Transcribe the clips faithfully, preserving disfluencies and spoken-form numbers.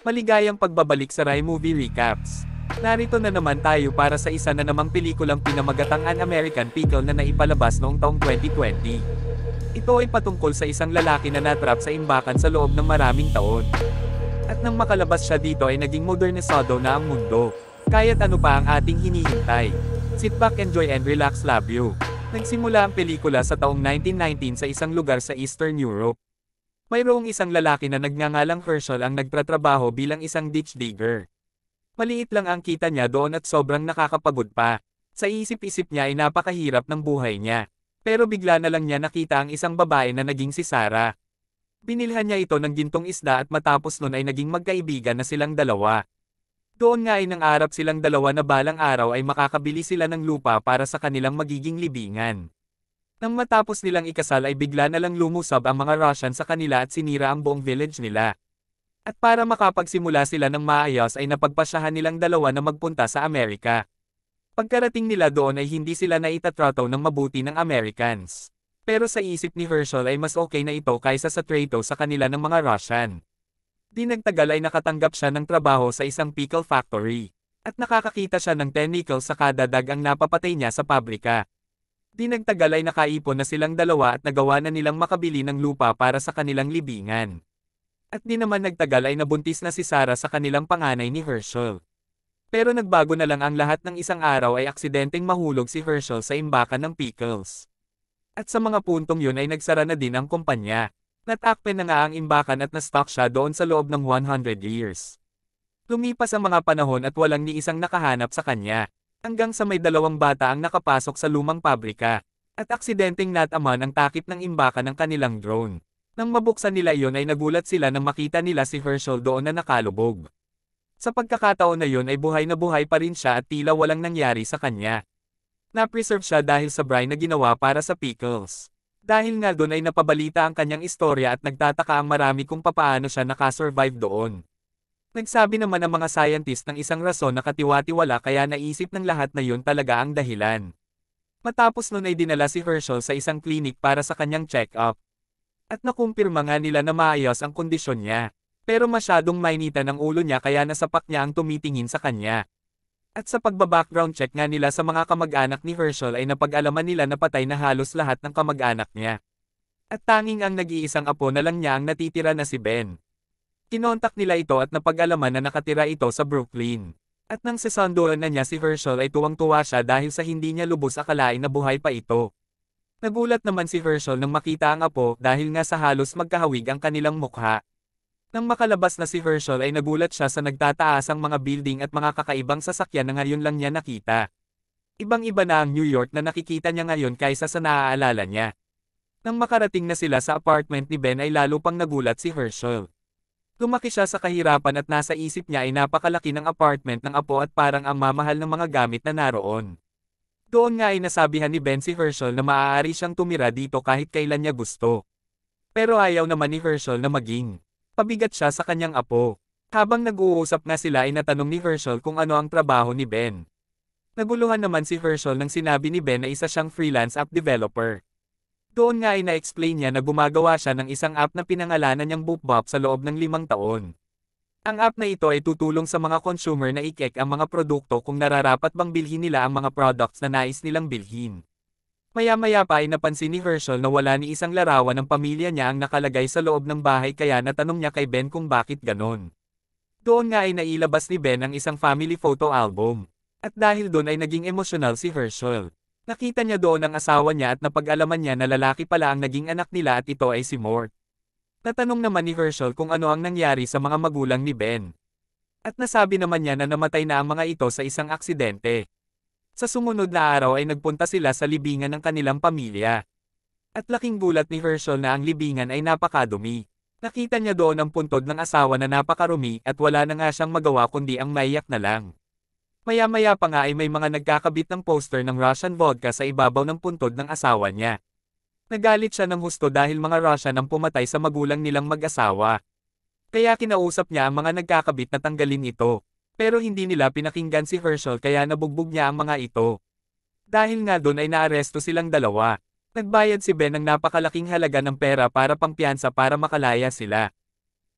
Maligayang pagbabalik sa Rai Movie Recaps. Narito na naman tayo para sa isa na namang pelikulang pinamagatang An American Pickle na naipalabas noong taong twenty twenty. Ito ay patungkol sa isang lalaki na natrap sa imbakan sa loob ng maraming taon. At nang makalabas siya dito ay naging modernisado na ang mundo. Kaya't ano pa ang ating hinihintay? Sit back, enjoy and relax, love you. Nagsimula ang pelikula sa taong nineteen nineteen sa isang lugar sa Eastern Europe. Mayroong isang lalaki na nagngangalang Herschel ang nagtratrabaho bilang isang ditch digger. Maliit lang ang kita niya doon at sobrang nakakapagod pa. Sa isip-isip niya ay napakahirap ng buhay niya. Pero bigla na lang niya nakita ang isang babae na naging si Sarah. Binilhan niya ito ng gintong isda at matapos nun ay naging magkaibigan na silang dalawa. Doon nga ay nangarap silang dalawa na balang araw ay makakabili sila ng lupa para sa kanilang magiging libingan. Nang matapos nilang ikasal ay bigla na lang lumusab ang mga Russian sa kanila at sinira ang buong village nila. At para makapagsimula sila ng maayos ay napagpasyahan nilang dalawa na magpunta sa Amerika. Pagkarating nila doon ay hindi sila naitatrato ng mabuti ng Americans. Pero sa isip ni Herschel ay mas okay na ito kaysa sa trato sa kanila ng mga Russian. Di nagtagal ay nakatanggap siya ng trabaho sa isang pickle factory. At nakakakita siya ng ten nickels sa kada dag ang napapatay niya sa pabrika. Di nagtagal ay nakaipon na silang dalawa at nagawa na nilang makabili ng lupa para sa kanilang libingan. At di naman nagtagal ay nabuntis na si Sarah sa kanilang panganay ni Herschel. Pero nagbago na lang ang lahat ng isang araw ay aksidenteng mahulog si Herschel sa imbakan ng pickles. At sa mga puntong yun ay nagsara na din ang kumpanya. Natakpe na nga ang imbakan at na-stock siya doon sa loob ng one hundred years. Lumipas ang mga panahon at walang ni isang nakahanap sa kanya. Hanggang sa may dalawang bata ang nakapasok sa lumang pabrika. At aksidenteng nataman ang takip ng imbakan ng kanilang drone. Nang mabuksan nila iyon ay nagulat sila nang makita nila si Herschel doon na nakalubog. Sa pagkakataon na yun ay buhay na buhay pa rin siya at tila walang nangyari sa kanya. Na-preserve siya dahil sa brine na ginawa para sa pickles. Dahil nga doon ay napabalita ang kanyang istorya at nagtataka ang marami kung papaano siya nakasurvive doon. Nagsabi naman ang mga scientist ng isang rason na katiwa-tiwala kaya naisip ng lahat na yun talaga ang dahilan. Matapos nun ay dinala si Herschel sa isang klinik para sa kanyang check-up. At nakumpirma nga nila na maayos ang kondisyon niya. Pero masyadong mainitan ang ulo niya kaya nasapak niya ang tumitingin sa kanya. At sa pagbabackground check nga nila sa mga kamag-anak ni Herschel ay napag-alaman nila na patay na halos lahat ng kamag-anak niya. At tanging ang nag-iisang apo na lang niya ang natitira na si Ben. Kinontak nila ito at napag-alaman na nakatira ito sa Brooklyn. At nang sasanduan na niya si Herschel ay tuwang-tuwa siya dahil sa hindi niya lubos akalain na buhay pa ito. Nagulat naman si Herschel nang makita ang apo dahil nga sa halos magkahawig ang kanilang mukha. Nang makalabas na si Herschel ay nagulat siya sa nagtataasang mga building at mga kakaibang sasakyan na ngayon lang niya nakita. Ibang-iba na ang New York na nakikita niya ngayon kaysa sa naaalala niya. Nang makarating na sila sa apartment ni Ben ay lalo pang nagulat si Herschel. Lumaki siya sa kahirapan at nasa isip niya ay napakalaki ng apartment ng apo at parang ang mamahal ng mga gamit na naroon. Doon nga ay nasabihan ni Ben si Herschel na maaari siyang tumira dito kahit kailan niya gusto. Pero ayaw naman ni Herschel na maging pabigat siya sa kanyang apo. Habang nag-uusap nga sila ay natanong ni Herschel kung ano ang trabaho ni Ben. Naguluhan naman si Herschel nang sinabi ni Ben na isa siyang freelance app developer. Doon nga ay na-explain niya na gumagawa siya ng isang app na pinangalanan niyang BoopBop sa loob ng limang taon. Ang app na ito ay tutulong sa mga consumer na i-check ang mga produkto kung nararapat bang bilhin nila ang mga products na nais nilang bilhin. Maya-maya pa ay napansin ni Herschel na wala ni isang larawan ng pamilya niya ang nakalagay sa loob ng bahay kaya natanong niya kay Ben kung bakit ganon. Doon nga ay nailabas ni Ben ang isang family photo album. At dahil doon ay naging emosyonal si Herschel. Nakita niya doon ang asawa niya at napag-alaman niya na lalaki pala ang naging anak nila at ito ay si Mort. Natanong naman ni Herschel kung ano ang nangyari sa mga magulang ni Ben. At nasabi naman niya na namatay na ang mga ito sa isang aksidente. Sa sumunod na araw ay nagpunta sila sa libingan ng kanilang pamilya. At laking gulat ni Herschel na ang libingan ay napakadumi. Nakita niya doon ang puntod ng asawa na napakarumi at wala na nga siyang magawa kundi ang maiyak na lang. Maya-maya pa nga ay may mga nagkakabit ng poster ng Russian vodka sa ibabaw ng puntod ng asawa niya. Nagalit siya ng husto dahil mga Russian ang pumatay sa magulang nilang mag-asawa. Kaya kinausap niya ang mga nagkakabit na tanggalin ito. Pero hindi nila pinakinggan si Herschel kaya nabugbog niya ang mga ito. Dahil nga doon ay naaresto silang dalawa. Nagbayad si Ben ng napakalaking halaga ng pera para pangpiyansa para makalaya sila.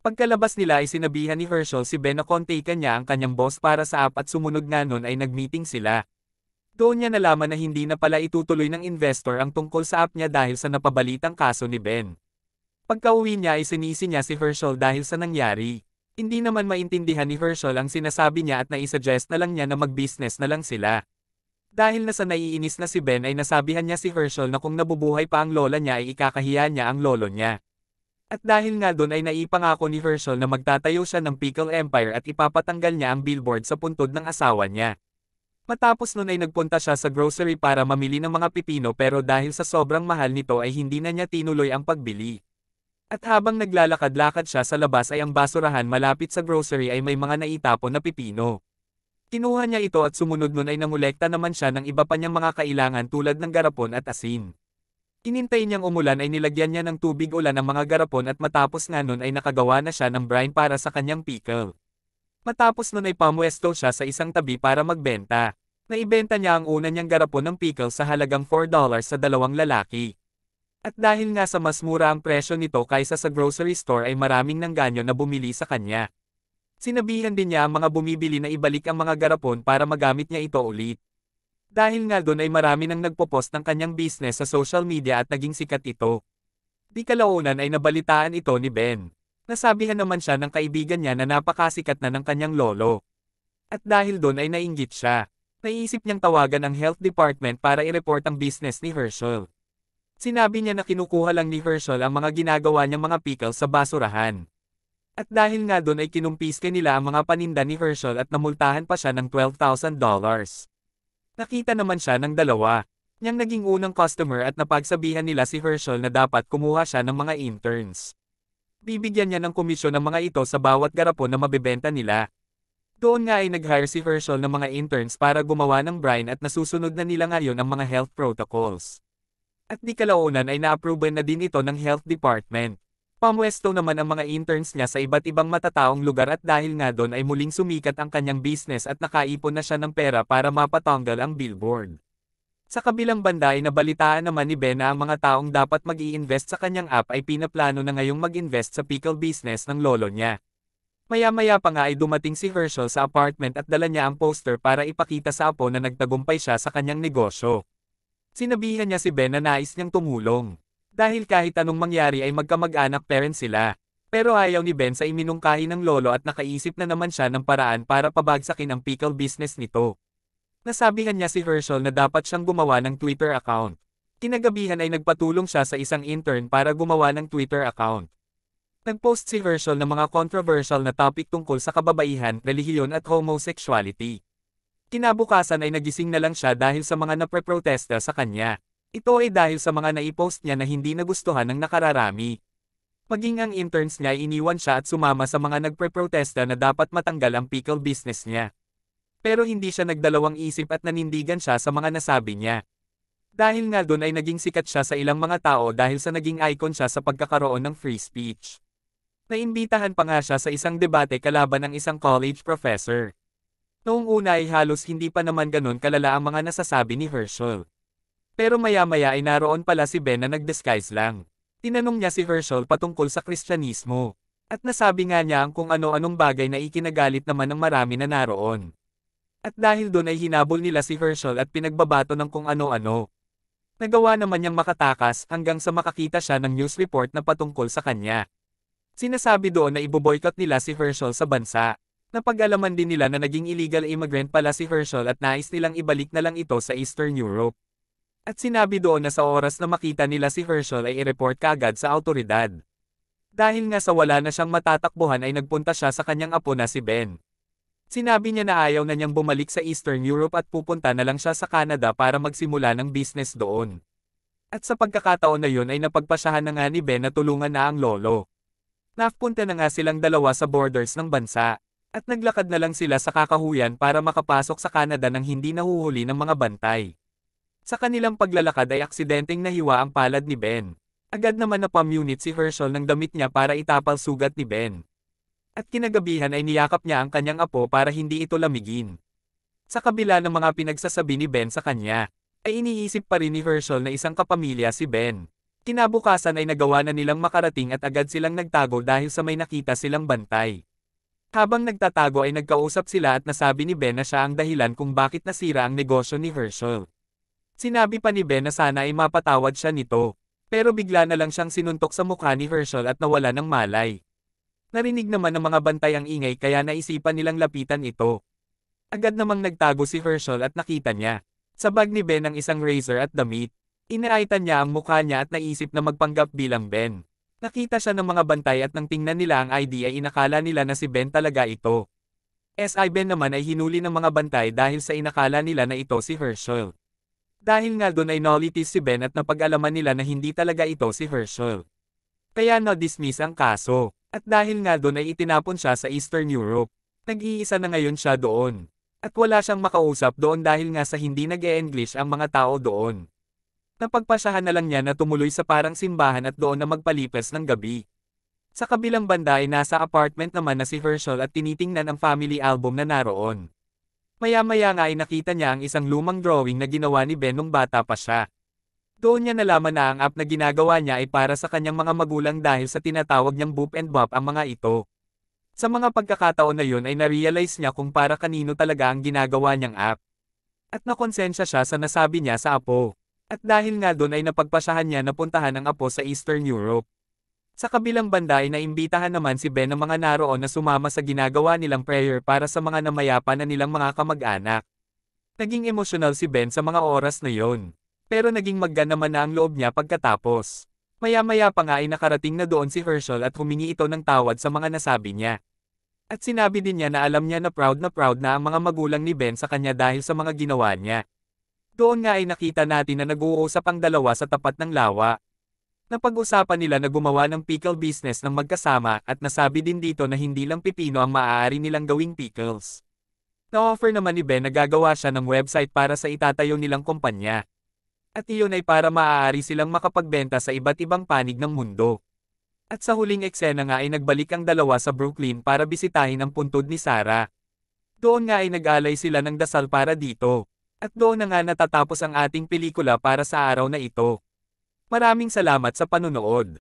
Pagkalabas nila ay sinabihan ni Herschel si Ben na kontakan niya ang kanyang boss para sa app at sumunod nga nun ay nagmeeting sila. Doon niya nalaman na hindi na pala itutuloy ng investor ang tungkol sa app niya dahil sa napabalitang kaso ni Ben. Pagka-uwi niya ay sinisi niya si Herschel dahil sa nangyari. Hindi naman maintindihan ni Herschel ang sinasabi niya at naisuggest na lang niya na mag-business na lang sila. Dahil nasa naiinis na si Ben ay nasabihan niya si Herschel na kung nabubuhay pa ang lola niya ay ikakahiya niya ang lolo niya. At dahil nga doon ay naipangako ni Herschel na magtatayo siya ng Pickle Empire at ipapatanggal niya ang billboard sa puntod ng asawa niya. Matapos nun ay nagpunta siya sa grocery para mamili ng mga pipino pero dahil sa sobrang mahal nito ay hindi na niya tinuloy ang pagbili. At habang naglalakad-lakad siya sa labas ay ang basurahan malapit sa grocery ay may mga naitapon na pipino. Kinuha niya ito at sumunod nun ay nangolekta naman siya ng iba pa niyang mga kailangan tulad ng garapon at asin. Inintay niyang umulan ay nilagyan niya ng tubig ulan ang mga garapon at matapos nga nun ay nakagawa na siya ng brine para sa kanyang pickle. Matapos nun ay pamwesto siya sa isang tabi para magbenta. Naibenta niya ang una niyang garapon ng pickle sa halagang four dollars sa dalawang lalaki. At dahil nga sa mas mura ang presyo nito kaysa sa grocery store ay maraming nangganyo na bumili sa kanya. Sinabihan din niya ang mga bumibili na ibalik ang mga garapon para magamit niya ito ulit. Dahil nga doon ay marami nang nagpo-post ng kanyang business sa social media at naging sikat ito. Di kalaunan ay nabalitaan ito ni Ben. Nasabihan naman siya ng kaibigan niya na napakasikat na ng kanyang lolo. At dahil doon ay nainggit siya. Naisip niyang tawagan ang health department para i-report ang business ni Herschel. Sinabi niya na kinukuha lang ni Herschel ang mga ginagawa niyang mga pickle sa basurahan. At dahil nga doon ay kinumpiske nila ang mga paninda ni Herschel at namultahan pa siya ng twelve thousand dollars. Nakita naman siya ng dalawa, niyang naging unang customer at napagsabihan nila si Herschel na dapat kumuha siya ng mga interns. Bibigyan niya ng komisyon ng mga ito sa bawat garapon na mabebenta nila. Doon nga ay nag-hire si Herschel ng mga interns para gumawa ng brine at nasusunod na nila ngayon ang mga health protocols. At di kalaunan ay na-approve na din ito ng health department. Pamwesto naman ang mga interns niya sa iba't ibang matataong lugar at dahil nga doon ay muling sumikat ang kanyang business at nakaipon na siya ng pera para mapatanggal ang billboard. Sa kabilang banda ay nabalitaan naman ni Ben na ang mga taong dapat mag-i-invest sa kanyang app ay pinaplano na ngayong mag-invest sa pickle business ng lolo niya. Maya-maya pa nga ay dumating si Herschel sa apartment at dala niya ang poster para ipakita sa apo na nagtagumpay siya sa kanyang negosyo. Sinabihan niya si Ben na nais niyang tumulong. Dahil kahit anong mangyari ay magkamag-anak parents sila. Pero ayaw ni Ben sa iminungkahi ng lolo at nakaisip na naman siya ng paraan para pabagsakin ang pickle business nito. Nasabihan niya si Herschel na dapat siyang gumawa ng Twitter account. Kinagabihan ay nagpatulong siya sa isang intern para gumawa ng Twitter account. Nagpost si Herschel ng mga controversial na topic tungkol sa kababaihan, relihiyon at homosexuality. Kinabukasan ay nagising na lang siya dahil sa mga napreprotesta sa kanya. Ito ay dahil sa mga naipost niya na hindi nagustuhan ng nakararami. Maging ang interns niya ay iniwan siya at sumama sa mga nagpreprotesta na dapat matanggal ang pickle business niya. Pero hindi siya nagdalawang isip at nanindigan siya sa mga nasabi niya. Dahil nga doon ay naging sikat siya sa ilang mga tao dahil sa naging icon siya sa pagkakaroon ng free speech. Naimbitahan pa nga siya sa isang debate kalaban ng isang college professor. Noong una ay halos hindi pa naman ganun kalala ang mga nasasabi ni Herschel. Pero maya-maya ay naroon pala si Ben na nag-disguise lang. Tinanong niya si Herschel patungkol sa Kristyanismo. At nasabi nga niya ang kung ano-anong bagay na ikinagalit naman ng marami na naroon. At dahil doon ay hinabol nila si Herschel at pinagbabato ng kung ano-ano. Nagawa naman niyang makatakas hanggang sa makakita siya ng news report na patungkol sa kanya. Sinasabi doon na iboboycott nila si Herschel sa bansa. Napag-alaman din nila na naging illegal immigrant pala si Herschel at nais nilang ibalik na lang ito sa Eastern Europe. At sinabi doon na sa oras na makita nila si Herschel ay i-report kaagad sa awtoridad. Dahil nga sa wala na siyang matatakbuhan ay nagpunta siya sa kanyang apo na si Ben. Sinabi niya na ayaw na niyang bumalik sa Eastern Europe at pupunta na lang siya sa Canada para magsimula ng business doon. At sa pagkakataon na yun ay napagpasyahan na nga ni Ben na tulungan na ang lolo. Napunta na nga silang dalawa sa borders ng bansa. At naglakad na lang sila sa kakahuyan para makapasok sa Canada nang hindi nahuhuli ng mga bantay. Sa kanilang paglalakad ay aksidenteng nahiwa ang palad ni Ben. Agad naman na pamunit si Herschel ng damit niya para itapal sugat ni Ben. At kinagabihan ay niyakap niya ang kanyang apo para hindi ito lamigin. Sa kabila ng mga pinagsasabi ni Ben sa kanya, ay iniisip pa rin ni Herschel na isang kapamilya si Ben. Kinabukasan ay nagawa na nilang makarating at agad silang nagtago dahil sa may nakita silang bantay. Habang nagtatago ay nagkausap sila at nasabi ni Ben na siya ang dahilan kung bakit nasira ang negosyo ni Herschel. Sinabi pa ni Ben na sana ay mapatawad siya nito. Pero bigla na lang siyang sinuntok sa mukha ni Herschel at nawala ng malay. Narinig naman ng mga bantay ang ingay kaya naisipan nilang lapitan ito. Agad namang nagtago si Herschel at nakita niya sa bag ni Ben ang isang razor at damit. Inaitan niya ang mukha niya at naisip na magpanggap bilang Ben. Nakita siya ng mga bantay at nang tingnan nila ang I D ay inakala nila na si Ben talaga ito. Si Ben naman ay hinuli ng mga bantay dahil sa inakala nila na ito si Herschel. Dahil nga doon ay naulitis si Ben at napag-alaman nila na hindi talaga ito si Herschel. Kaya na-dismiss ang kaso. At dahil nga doon ay itinapon siya sa Eastern Europe. Nag-iisa na ngayon siya doon. At wala siyang makausap doon dahil nga sa hindi nag-e-English ang mga tao doon. Napagpasyahan na lang niya na tumuloy sa parang simbahan at doon na magpalipas ng gabi. Sa kabilang banda ay nasa apartment naman na si Herschel at tinitingnan ang family album na naroon. Maya-maya nga ay nakita niya ang isang lumang drawing na ginawa ni Ben nung bata pa siya. Doon niya nalaman na ang app na ginagawa niya ay para sa kanyang mga magulang dahil sa tinatawag niyang boop and bop ang mga ito. Sa mga pagkakataon na yun ay narealize niya kung para kanino talaga ang ginagawa niyang app. At nakonsensya siya sa nasabi niya sa apo. At dahil nga doon ay napagpasyahan niya na puntahan ang apo sa Eastern Europe. Sa kabilang banda ay naimbitahan naman si Ben ng mga naroon na sumama sa ginagawa nilang prayer para sa mga namayapa na nilang mga kamag-anak. Naging emosyonal si Ben sa mga oras na yon. Pero naging maggan naman na ang loob niya pagkatapos. Maya-maya pa nga ay nakarating na doon si Herschel at humingi ito ng tawad sa mga nasabi niya. At sinabi din niya na alam niya na proud na proud na ang mga magulang ni Ben sa kanya dahil sa mga ginawa niya. Doon nga ay nakita natin na nag-uusap ang dalawa sa tapat ng lawa. Napag-usapan nila na gumawa ng pickle business ng magkasama at nasabi din dito na hindi lang pipino ang maaari nilang gawing pickles. Na-offer naman ni Ben na gagawa siya ng website para sa itatayo nilang kumpanya. At iyon ay para maaari silang makapagbenta sa iba't ibang panig ng mundo. At sa huling eksena nga ay nagbalik ang dalawa sa Brooklyn para bisitahin ang puntod ni Sarah. Doon nga ay nag-alay sila ng dasal para dito. At doon na nga natatapos ang ating pelikula para sa araw na ito. Maraming salamat sa panunood.